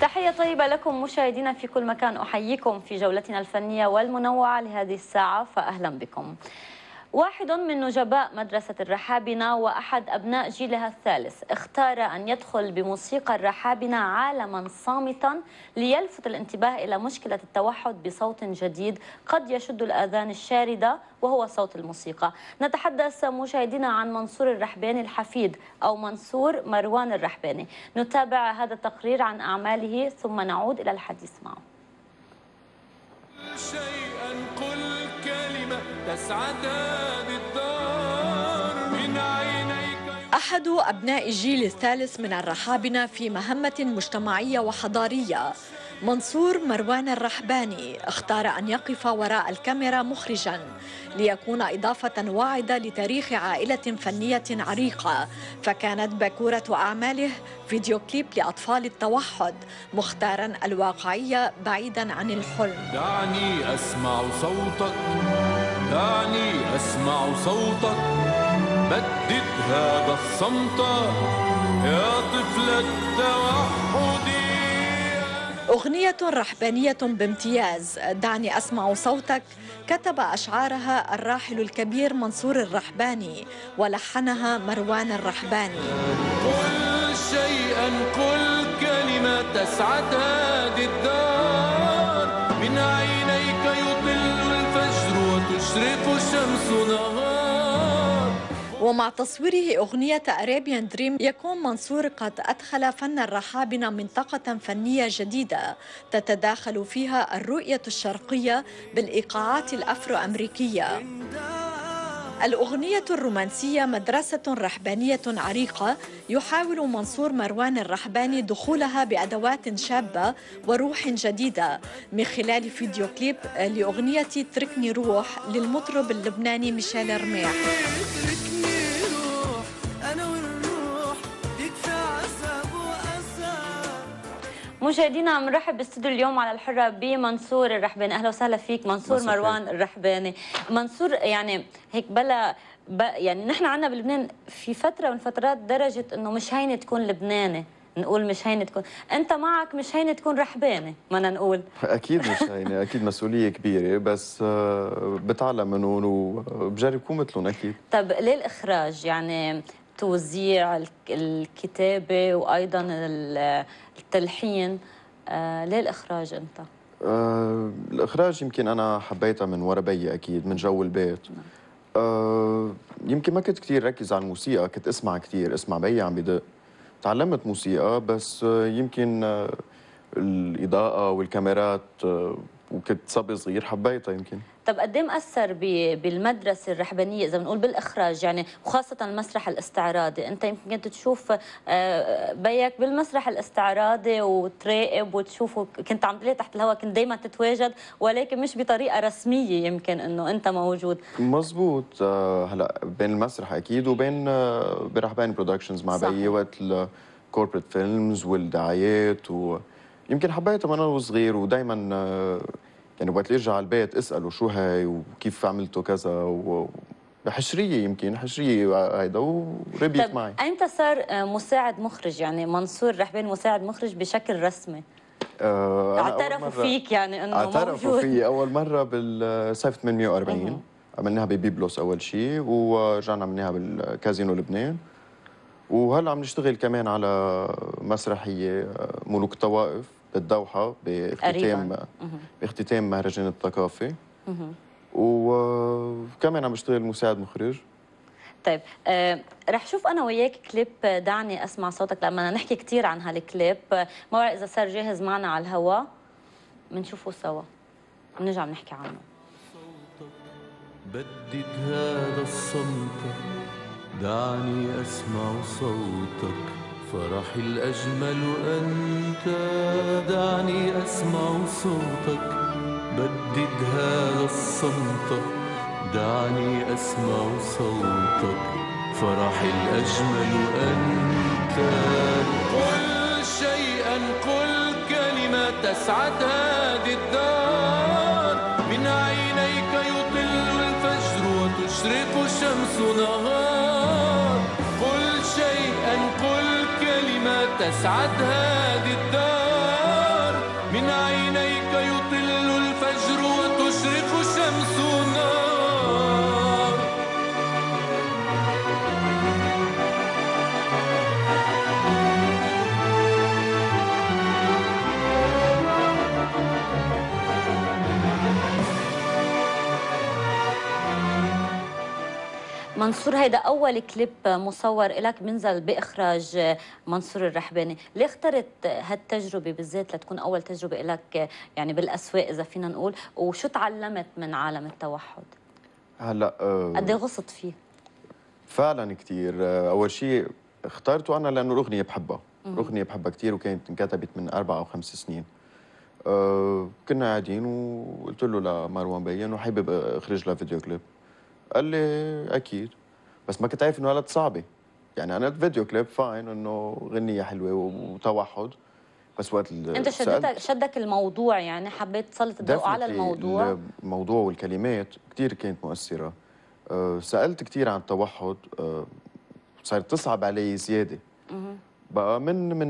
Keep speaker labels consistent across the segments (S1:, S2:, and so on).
S1: تحية طيبة لكم مشاهدينا في كل مكان، أحييكم في جولتنا الفنية والمنوعة لهذه الساعة، فأهلا بكم. واحد من نجباء مدرسة الرحابنة وأحد أبناء جيلها الثالث اختار أن يدخل بموسيقى الرحابنة عالما صامتا ليلفت الانتباه إلى مشكلة التوحد بصوت جديد قد يشد الآذان الشاردة وهو صوت الموسيقى. نتحدث مشاهدينا عن منصور الرحباني الحفيد أو منصور مروان الرحباني. نتابع هذا التقرير عن أعماله ثم نعود إلى الحديث معه.
S2: شيئا قل كلمة تسعد بالدار من عينيك.
S3: أحد أبناء الجيل الثالث من الرحابنة في مهمة مجتمعية وحضارية، منصور مروان الرحباني اختار أن يقف وراء الكاميرا مخرجاً ليكون إضافة واعدة لتاريخ عائلة فنية عريقة، فكانت باكورة أعماله فيديو كليب لأطفال التوحد مختاراً الواقعية بعيداً عن الحلم.
S2: دعني أسمع صوتك، دعني أسمع صوتك، بدد هذا الصمت يا طفل التوحد.
S3: أغنية رحبانية بامتياز، دعني أسمع صوتك، كتب أشعارها الراحل الكبير منصور الرحباني ولحنها مروان الرحباني.
S2: قل شيئا قل كلمة تسعد هذه الدار من عينيك يطل الفجر وتشرق الشمس نهار.
S3: ومع تصويره أغنية أرابيان دريم يكون منصور قد أدخل فن الرحابنة منطقة فنية جديدة تتداخل فيها الرؤية الشرقية بالإيقاعات الأفرو أمريكية. الأغنية الرومانسية مدرسة رحبانية عريقة يحاول منصور مروان الرحباني دخولها بأدوات شابة وروح جديدة من خلال فيديو كليب لأغنية تركني روح للمطرب اللبناني ميشيل رميح.
S1: مشاهدينا بنرحب باستوديو اليوم على الحرة بمنصور الرحباني. اهلا وسهلا فيك منصور مروان الرحباني. منصور، يعني هيك يعني نحن عندنا بلبنان في فترة من الفترات درجة انه مش هينة تكون لبناني، نقول مش هينة تكون، انت معك مش هينة تكون رحباني، بدنا نقول
S4: اكيد مش هينة، اكيد مسؤولية كبيرة، بس بتعلم منهم وبجرب كون مثلهم اكيد.
S1: طب ليه الاخراج؟ يعني توزيع الكتابة وأيضا التلحين، ليه الإخراج أنت؟
S4: الإخراج يمكن أنا حبيتها من ورا بيي، أكيد من جو البيت. يمكن ما كنت كثير ركز على الموسيقى، كنت أسمع كثير، أسمع بيي عم بدق. تعلمت موسيقى بس يمكن الإضاءة والكاميرات وكنت صبي صغير حبيتها يمكن.
S1: طب قد ايه مأثر بالمدرسة الرحبانية إذا بنقول بالإخراج، يعني وخاصة المسرح الاستعراضي؟ أنت يمكن كنت تشوف بيك بالمسرح الاستعراضي وتراقب وتشوفه، كنت عم تلاقي تحت الهواء، كنت دايما تتواجد ولكن مش بطريقة رسمية يمكن إنه أنت موجود.
S4: مزبوط. هلا بين المسرح أكيد وبين برحباني برودكشنز مع بيي وقت الكوربريت فيلمز والدعايات، ويمكن حبيتها من أنا صغير، ودايما يعني وقت ارجع على البيت اساله شو هاي وكيف عملته كذا، بحشريه يمكن حشريه هيدا وربيت معي.
S1: ايمتى صار مساعد مخرج؟ يعني منصور رحباني مساعد مخرج بشكل رسمي؟ اعترفوا فيك يعني انه موجود؟
S4: اعترفوا في اول مره بالصيف 840 عملناها ببيبلوس اول شيء، ورجعنا عملناها بالكازينو لبنان، وهلا عم نشتغل كمان على مسرحيه ملوك الطوائف بالدوحة باختتام مهرجان الثقافة، وكمان عم بشتغل مساعد مخرج.
S1: طيب رح شوف انا وياك كليب دعني اسمع صوتك، لما بدنا نحكي كثير عن هالكليب، ما بعرف اذا صار جاهز معنا على الهواء، بنشوفه سوا بنرجع بنحكي عنه.
S2: بدد هذا الصمت، دعني اسمع صوتك، فرحي الأجمل أنت، دعني أسمع صوتك، بدد هذا الصمت، دعني أسمع صوتك، فرحي الأجمل أنت. قل شيئا قل كلمة تسعد هذه الدار من عينيك يطل الفجر وتشرق الشمس نهار. قل شيئا قل كلمة تسعد هذه الدار من عينيك يطل الفجر وتشرق شمسنا.
S1: منصور، هيدا أول كليب مصور لك بنزل بإخراج منصور الرحباني، ليه اخترت هالتجربة بالذات لتكون أول تجربة لك يعني بالأسواق إذا فينا نقول، وشو تعلمت من عالم التوحد؟
S4: هلا
S1: قد ايه غصت فيه؟
S4: فعلا كثير. اول شيء اخترته انا لانه الاغنيه بحبها، الاغنيه بحبها كثير، وكانت انكتبت من 4 أو 5 سنين. كنا قاعدين وقلت له لمروان بي انه حابب اخرج لها فيديو كليب. قال لي اكيد، بس ما كنت عارف انه هالقد صعبه. يعني انا الفيديو كليب فاين، انه غنيه حلوه وتوحد، بس وقت
S1: انت شدك الموضوع، يعني حبيت تسلط الضوء على الموضوع.
S4: الموضوع والكلمات كثير كانت مؤثره. سالت كثير عن التوحد، صارت تصعب علي زياده بقى من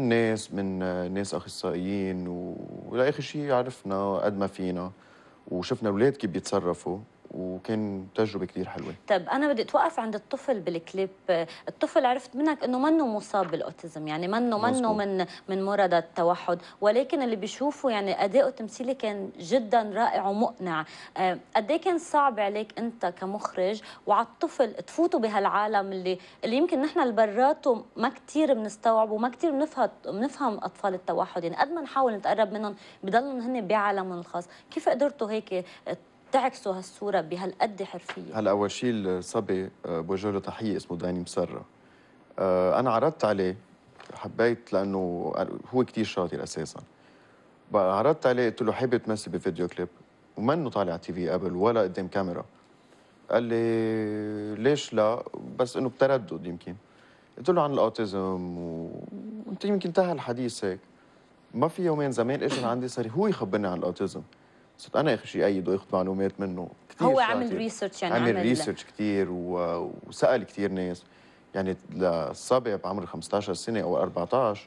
S4: ناس اخصائيين، ولاخر شيء عرفنا قد ما فينا وشفنا الاولاد كيف بيتصرفوا، وكان تجربه كثير حلوه.
S1: طيب انا بدي اتوقف عند الطفل بالكليب. الطفل عرفت منك انه منه مصاب بالاوتيزم، يعني منه من مرضى التوحد، ولكن اللي بيشوفه يعني اداؤه التمثيلي كان جدا رائع ومقنع. قد ايه كان صعب عليك انت كمخرج وعلى الطفل تفوتوا بهالعالم اللي يمكن نحن البراته ما كثير بنستوعب وما كثير بنفهم اطفال التوحد، يعني قد ما نحاول نتقرب منهم بضلوا هن بعالمهم الخاص. كيف قدرتوا هيك تعكسوا هالصورة بهالقد حرفية؟
S4: هلا أول شيء الصبي بوجه له تحية اسمه داني مسرة. أنا عرضت عليه، حبيت لأنه هو كثير شاطر أساساً. بقى عرضت عليه قلت له حابب تمثل بفيديو كليب، ومنه طالع على تي في قبل ولا قدام كاميرا. قال لي ليش لا، بس إنه بتردد يمكن. قلت له عن الأوتيزم وأنت يمكن انتهى الحديث هيك. ما في يومين زمان اجى لعندي صار هو يخبرني عن الأوتيزم. صرت انا اخر شيء ايده واخذ معلومات منه كثير.
S1: هو عمل ريسيرش، يعني
S4: عمل ريسيرش كثير وسال كثير ناس. يعني للصبي بعمر 15 سنه او 14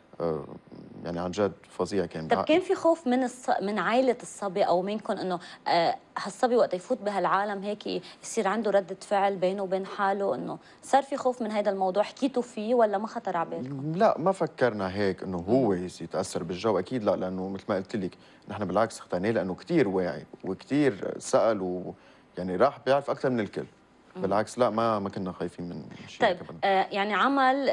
S4: يعني عن جد فظيع كان.
S1: طب كان في خوف من عائله الصبي او منكم انه هالصبي وقت يفوت بهالعالم هيك يصير عنده ردة فعل بينه وبين حاله، انه صار في خوف من هذا الموضوع؟ حكيتوا فيه ولا ما خطر على بالكم؟
S4: لا ما فكرنا هيك انه هو يتاثر بالجو، اكيد لا، لانه مثل ما قلت لك نحن بالعكس اخترناه لانه كثير واعي وكثير سال يعني راح بيعرف اكثر من الكل. بالعكس لا ما كنا خايفين من شيء.
S1: طيب يعني عمل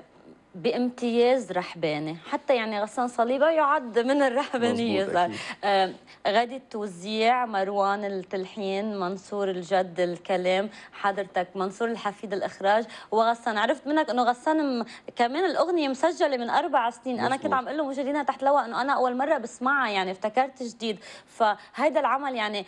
S1: بامتياز رحباني، حتى يعني غسان صليبه يعد من الرحبانيه. غادي التوزيع مروان التلحين، منصور الجد الكلام، حضرتك منصور الحفيد الاخراج، وغسان عرفت منك انه غسان كمان الاغنيه مسجله من 4 سنين. مزبوط. انا كنت عم اقول له مشاهدينا تحت لواء انه انا اول مره بسمعها، يعني افتكرت جديد. فهيدا العمل يعني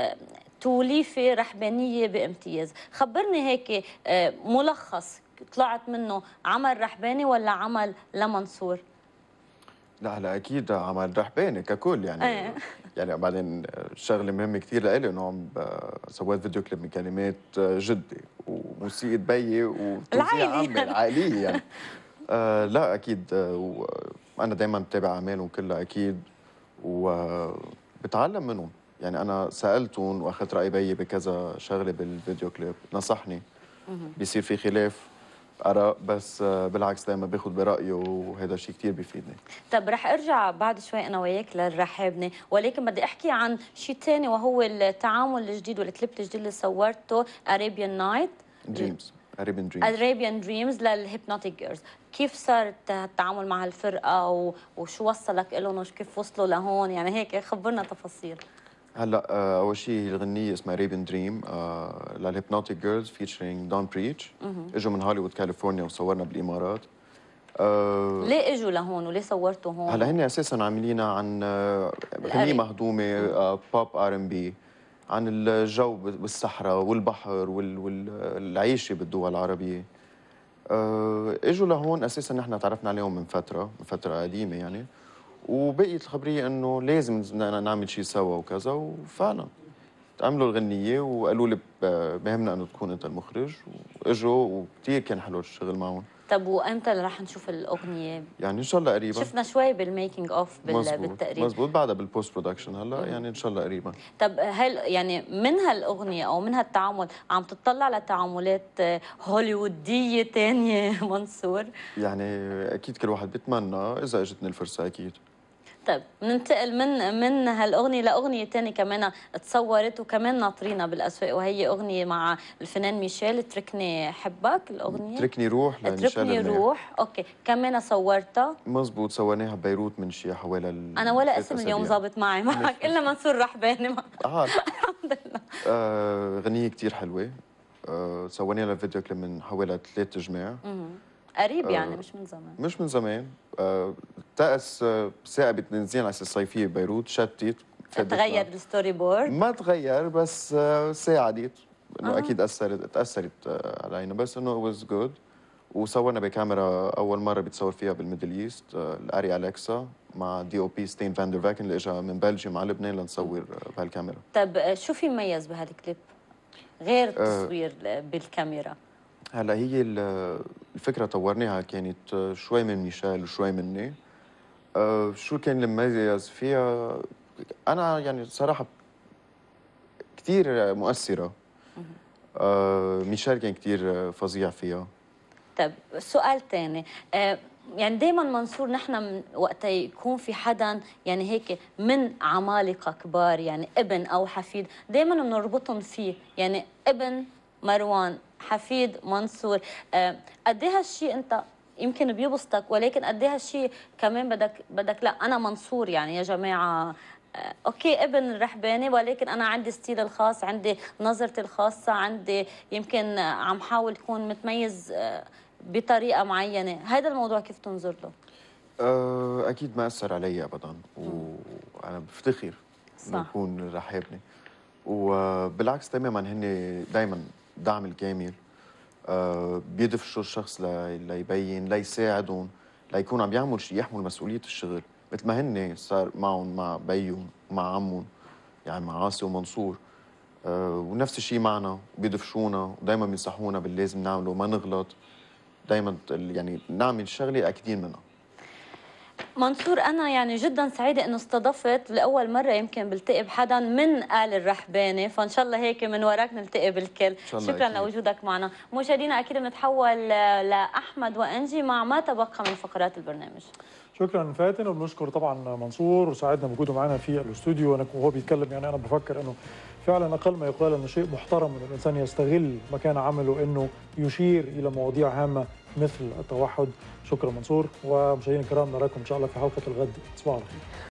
S1: توليفه رحبانيه بامتياز. خبرني هيك ملخص طلعت منه، عمل رحباني ولا عمل لمنصور؟
S4: لا هلا اكيد عمل رحباني ككل يعني. يعني بعدين شغله مهمه كثير لإلي انه عم سويت فيديو كليب من كلمات جدي وموسيقى بيي وتوزيع عمي العائليه يعني. لا اكيد. انا دائما بتابع اعمالهم كلها اكيد وبتعلم منهم. يعني انا سالتهم واخذت راي بيي بكذا شغله بالفيديو كليب، نصحني. بيصير في خلاف آراء، بس بالعكس دائما باخذ برأيه، وهذا الشيء كثير بيفيدني.
S1: طب رح ارجع بعد شوي انا وياك للرحابني، ولكن بدي احكي عن شيء ثاني وهو التعامل الجديد والكليب الجديد اللي صورته، Arabian Night
S4: دريمز.
S1: Arabian Dreams للهيبنوتيك جيرلز. كيف صار التعامل مع هالفرقه وشو وصلك لهم وكيف وصلوا لهون؟ يعني هيك خبرنا تفاصيل.
S4: هلا اول شيء الغنيه اسمها Arabian Dream للهيبنوتيك جيرلز فيتشرينج دون بريتش. اجوا من هوليوود كاليفورنيا وصورنا بالامارات.
S3: ليه اجوا لهون وليه صورتوا هون؟
S4: هلا هن اساسا عاملينها عن غنية مهضومه بوب ار ام بي، عن الجو بالصحراء والبحر والعيشه بالدول العربيه. اجوا لهون اساسا نحن تعرفنا عليهم من فتره قديمه يعني، وبقيت الخبريه انه لازم نعمل شيء سوا وكذا، وفعلا عملوا الغنيه وقالوا لي بهمنا انه تكون انت المخرج، واجوا وكثير كان حلو الشغل معهم.
S1: طب وامتى رح نشوف الاغنيه؟
S4: يعني ان شاء الله قريبا.
S1: شفنا شوي بالميكينج اوف بالتقريب.
S4: مزبوط، بعدها بالبوست برودكشن هلا يعني ان شاء الله قريبا.
S1: طب هل يعني من هالاغنيه او من هالتعامل عم تطلع لتعاملات هوليووديه ثانيه منصور؟
S4: يعني اكيد كل واحد بيتمنى اذا اجتني الفرصه اكيد.
S1: طيب ننتقل من هالاغنيه لاغنيه ثانيه كمان تصورت وكمان ناطرينا بالاسواق، وهي اغنيه مع الفنان ميشيل، اتركني حبك. الاغنيه
S4: اتركني روح لميشيل
S1: اتركني روح. اوكي، كمان صورتها.
S4: مزبوط، صورناها ببيروت من شي حوالي
S1: انا ولا اسم اليوم ظابط معي معك الا منصور رحباني الحمد لله.
S4: غنية كتير حلوه. سوينا لها فيديو كليب من حوالي 3 جماع.
S1: قريب يعني مش من زمان.
S4: مش من زمان. الطقس ثاقبت بنزين على الصيفيه ببيروت، شتت.
S1: تغير الستوري بورد؟
S4: ما تغير بس ساعدت انه اكيد تاثرت علينا، بس انه واز جود. وصورنا بكاميرا اول مره بتصور فيها بالميدل ايست، الاري اليكسا مع دي او بي ستين فاندر فاكن اللي اجى من بلجيوم على لبنان لنصور بهالكاميرا.
S1: طب شو في مميز بهالكليب غير التصوير بالكاميرا؟
S4: هلا هي الفكره طورناها كانت شوي من ميشيل وشوي مني. شو كان المميز فيها؟ انا يعني صراحه كثير مؤثره. ميشيل كان كثير فظيع فيها.
S1: طيب سؤال ثاني، يعني دائما منصور نحن وقت يكون في حدا يعني هيك من عمالقه كبار، يعني ابن او حفيد، دائما بنربطهم فيه، يعني ابن مروان، حفيد منصور. قد ايه هالشيء انت يمكن بيبسطك، ولكن قد ايه هالشيء كمان بدك لا انا منصور يعني يا جماعه. اوكي ابن الرحباني، ولكن انا عندي ستيل الخاص، عندي نظرتي الخاصه، عندي يمكن عم حاول اكون متميز بطريقه معينه. هذا الموضوع كيف تنظر له؟
S4: اكيد ما اثر علي ابدا، وانا بفتخر انه يكون رحابني، وبالعكس تماما هن دائما دعم الكامل. بيدفشوا الشخص ليبين، ليساعدهم، ليكون عم يعمل شيء يحمل مسؤوليه الشغل، مثل ما هن صار معهم مع بيهم ومع عمهم، يعني مع عاصي ومنصور. ونفس الشيء معنا، بيدفشونا ودائما بينصحونا باللازم نعمله، ما نغلط، دائما يعني نعمل شغله اكيدين منها.
S1: منصور، أنا يعني جدا سعيدة إنه استضفت لأول مرة يمكن بلتقي بحدا من آل الرحباني، فإن شاء الله هيك من وراك نلتقي بالكل. شكرا أكيد لوجودك معنا. مشاهدينا أكيد بنتحول لأحمد وأنجي مع ما تبقى من فقرات البرنامج.
S5: شكرا فاتن، وبنشكر طبعا منصور وساعدنا بوجوده معنا في الاستوديو. وهو بيتكلم يعني انا بفكر انه فعلا اقل ما يقال انه شيء محترم ان الانسان يستغل مكان عمله انه يشير الى مواضيع هامه مثل التوحد. شكرا منصور، ومشاهدينا الكرام نراكم ان شاء الله في حلقه الغد. تصبحوا على خير.